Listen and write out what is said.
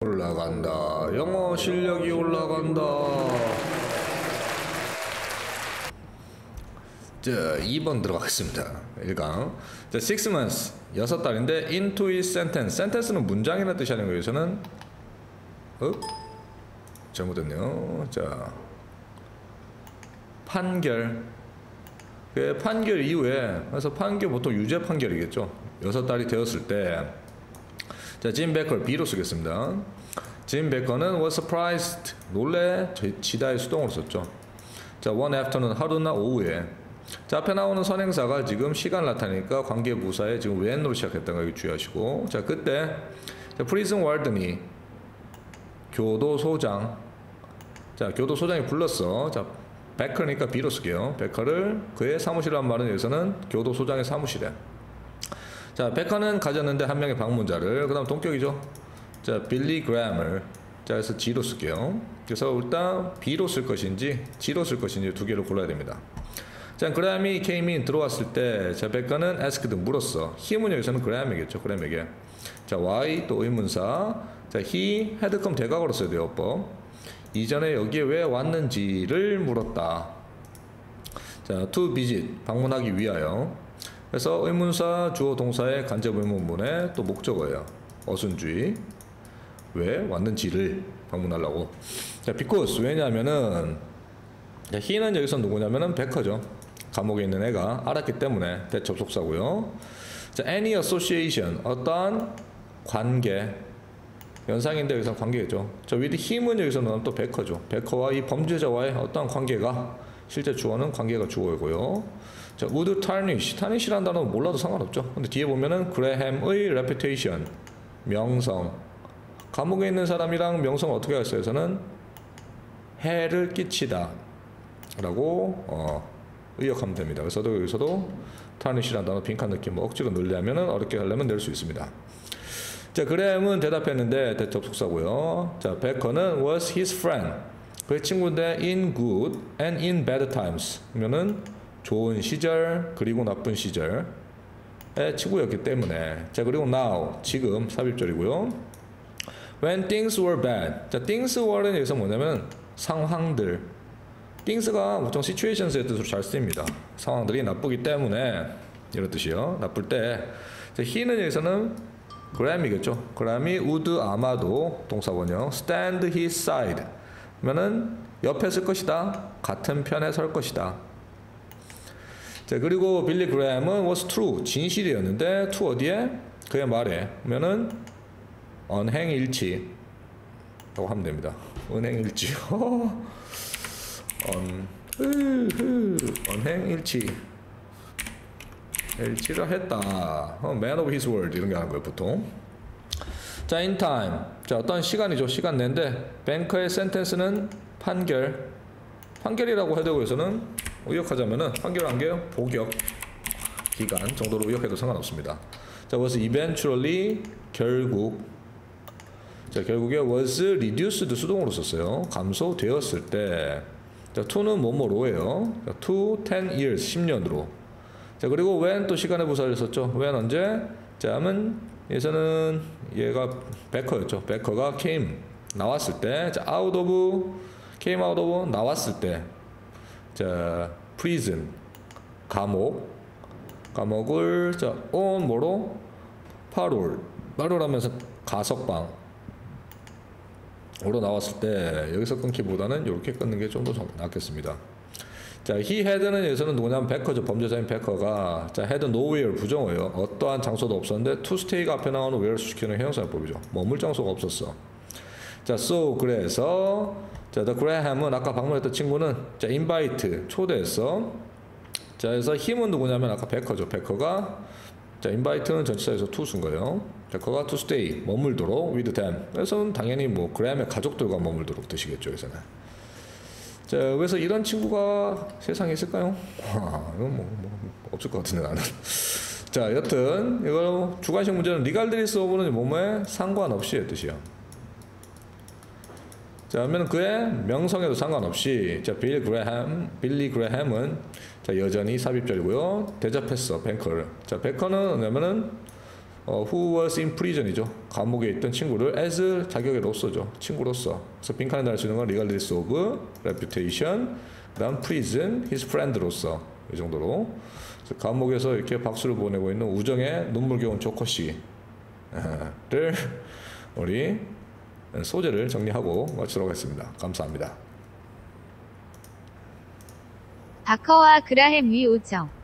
올라간다. 영어 실력이 올라간다. 자, 2번 들어가겠습니다. 1강. 자, 6 months. 6달인데 into his sentence. sentence는 문장이라는 뜻이 하는 거예요. 저는 잘못했네요. 자, 판결. 그 판결 이후에, 그래서 판결 보통 유죄 판결이겠죠. 6달이 되었을 때, 자, 짐 베커를 B로 쓰겠습니다. 짐 베커는 was surprised, 놀래지다의 수동으로 썼죠. 자, one after는 하루나 오후에. 자, 앞에 나오는 선행사가 지금 시간을 나타내니까 관계부사에 지금 when으로 시작했다는 거 주의하시고, 자, 그때 자, prison warden이 교도소장, 자, 교도소장이 불렀어. 자, 베커니까 B로 쓸게요. 베커를 그의 사무실이란 말은 여기서는 교도소장의 사무실에. 자, 베커는 가졌는데 한 명의 방문자를, 그 다음 동격이죠. 자, 빌리 그램을. 자, 그래서 G로 쓸게요. 그래서 일단 B로 쓸 것인지 G로 쓸 것인지 두 개를 골라야 됩니다. 자, 그램이 came in 들어왔을 때, 자, 베커는 asked 물었어. 힘은 여기서는 그램이겠죠. 그램에게. 자, why 또 의문사. 자, he had come 대각으로 써야 돼요. 어법. 이전에 여기에 왜 왔는지를 물었다. 자, to visit 방문하기 위하여. 그래서 의문사 주어 동사의 간접 의문문에 또 목적어예요. 어순주의. 왜 왔는지를 방문하려고. 자, because 왜냐하면은, 자, he는 여기서 누구냐면은 베커죠. 감옥에 있는 애가 알았기 때문에 대접속사고요. 자, any association 어떠한 관계. 연상인데 여기서 관계겠죠. 저 with him은 여기서는 또 베커죠. 베커와 이 범죄자와의 어떠한 관계가, 실제 주어는 관계가 주어이고요. 자, would tarnish라는 단어는 몰라도 상관없죠. 근데 뒤에 보면은 그레햄의 reputation, 명성. 감옥에 있는 사람이랑 명성을 어떻게 할까요? 여기서는 해를 끼치다 라고 의역하면 됩니다. 그래서 여기서도 tarnish라는 단어 빈칸 느낌 억지로 넣으려면 어렵게 하려면 낼 수 있습니다. 자, 그램은 대답했는데 대접속사고요. 자, 베커는 was his friend. 그의 친구인데 in good and in bad times. 그러면은 좋은 시절 그리고 나쁜 시절의 친구였기 때문에. 자, 그리고 now 지금 삽입절이고요. When things were bad. 자, things were는 여기서 뭐냐면 상황들. things가 보통 situations의 뜻으로 잘 쓰입니다. 상황들이 나쁘기 때문에 이런 뜻이요. 나쁠 때. 자, he는 여기서는 그램이겠죠. 그램이 would 아마도 동사원형 stand his side 그러면은 옆에 쓸 것이다. 같은 편에 설 것이다. 자, 그리고 빌리 그램은 was true 진실이었는데 to 어디에? 그의 말에. 그러면은 언행일치라고 하면 됩니다. 언행일치. 언행일치. 일치를 했다. man of his word 이런 게 하는 거예요 보통. 자, in time. 자, 어떤 시간이죠. 시간 내인데 뱅커의 sentence는 판결. 판결이라고 해도 여기서는 의역하자면은 판결한 게 복역 기간 정도로 의역해도 상관없습니다. 자, was eventually 결국. 자, 결국에 was reduced 수동으로 썼어요. 감소되었을 때. 자, to는 뭐뭐로예요. 자, to 10 years 10년으로. 자, 그리고 when 또 시간의 부사를 썼죠. when 언제? 자, 하면 예서는 얘가 베커였죠. 베커가 came 나왔을 때. 자, came out of 나왔을 때. 자, prison 감옥을 자, on 뭐로? parole 하면서 가석방으로 나왔을 때 여기서 끊기보다는 이렇게 끊는 게 좀 더 낫겠습니다. 자, he had는 여기서는 누구냐면 베커죠. 범죄자인 베커가. 자, had nowhere 부정어예요. 어떠한 장소도 없었는데 to stay가 앞에 나오는 where 수시키는 형용사법이죠. 머물 장소가 없었어. 자, so 그래서 자, the Graham은 아까 방문했던 친구는 자, invite 초대했어. 자, 그래서 him은 누구냐면 아까 베커죠. 베커가 자, invite는 전치사에서 to 쓴 거예요. 베커가 to stay 머물도록 with them. 그래서 당연히 뭐 그레함의 가족들과 머물도록 뜻이겠죠. 여기서는. 자, 그래서 이런 친구가 세상에 있을까요? 이건 뭐 없을 것 같은데 나는. 자, 여튼 이거 주관식 문제는 리갈드리스 오브는 뭐뭐에 상관없이의 뜻이요. 자, 그러면 그의 명성에도 상관없이 자, 빌리 그레햄은 자, 여전히 삽입절이고요. 대접했어, 베커를. 자, 베커는 뭐냐면은 who was in prison이죠. 감옥에 있던 친구를 as 자격의 로서죠. 친구로서. 그래서 빈칸에 달 수 있는 건 regardless of reputation, 그다음 prison, his friend로서 이 정도로. 그래서 감옥에서 이렇게 박수를 보내고 있는 우정의 눈물겨운 조커 씨를 우리 소재를 정리하고 마치도록 하겠습니다. 감사합니다. 바커와 그라햄 위 우정